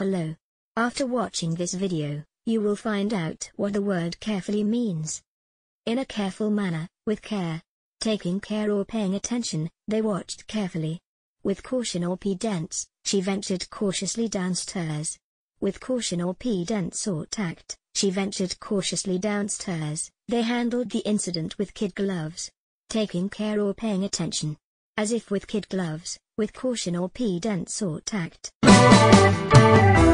below. After watching this video, you will find out what the word carefully means. In a careful manner, with care. Taking care or paying attention, they watched carefully. With caution or prudence, she ventured cautiously downstairs. With caution or prudence or tact, she ventured cautiously downstairs. They handled the incident with kid gloves. Taking care or paying attention. As if with kid gloves, with caution or prudence or tact.